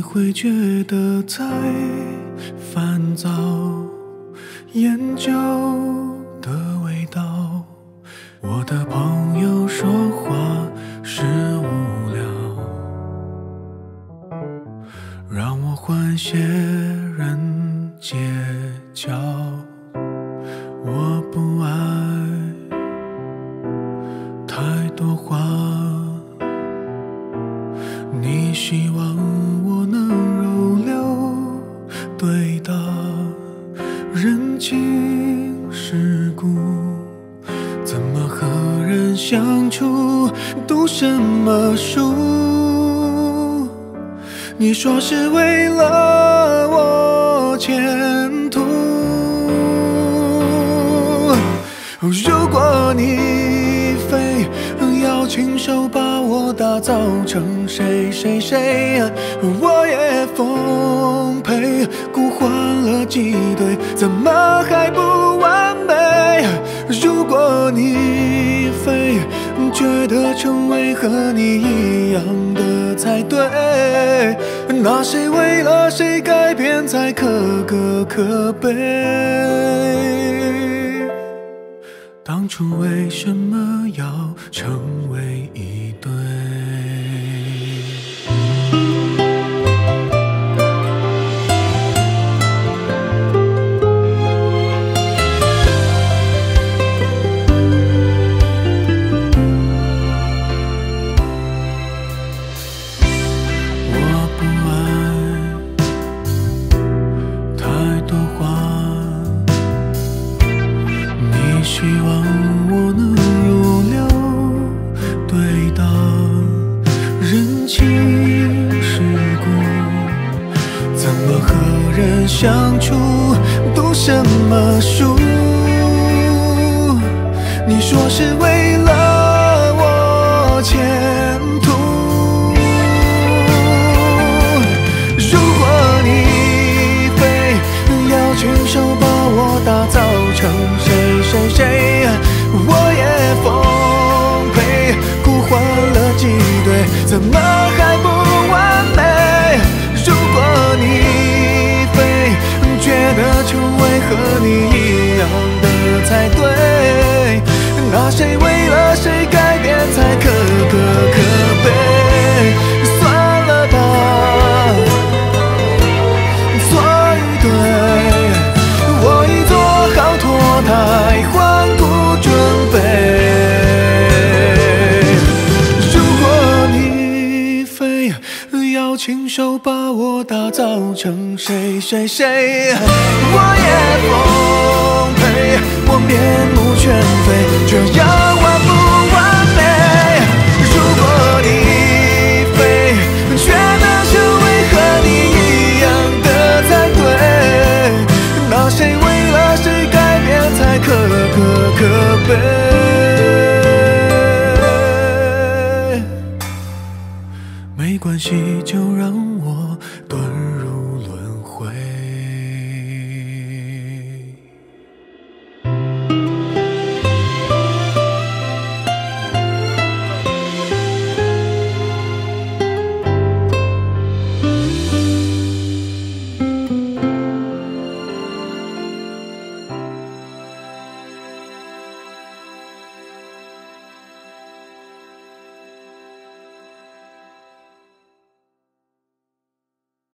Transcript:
会觉得太烦躁，研究的味道。我的朋友说话是无聊，让我换些人街角。我不爱太多话，你希望我能如流对答，人情世故，怎么和人相处，读什么书？你说是为了我前途，如果你非要亲手把我打造成谁谁谁，我也奉陪。孤欢了几对，怎么还不完美？如果你非觉得成为和你一样的才对，那谁为了谁改变才可歌可悲？当初为什么要成为一对？我不爱太多话，你希望我能如流对答，人情世故，怎么和人相处，读什么书？你说是为了我前途，如果你非要亲手把我打造成谁谁谁，我也奉陪。孤欢了几对，怎么还不完美？如果你非觉得成为和你一样的才对，那谁为了谁改变才可歌可悲？算了吧，错与对，我已做好脱胎换骨准备。如果你非要亲手把我打造成谁谁谁，我也奉陪。我面目全非，这样完不完美？如果你非觉得成为和你一样的才对，那谁为了谁改变才可歌可悲？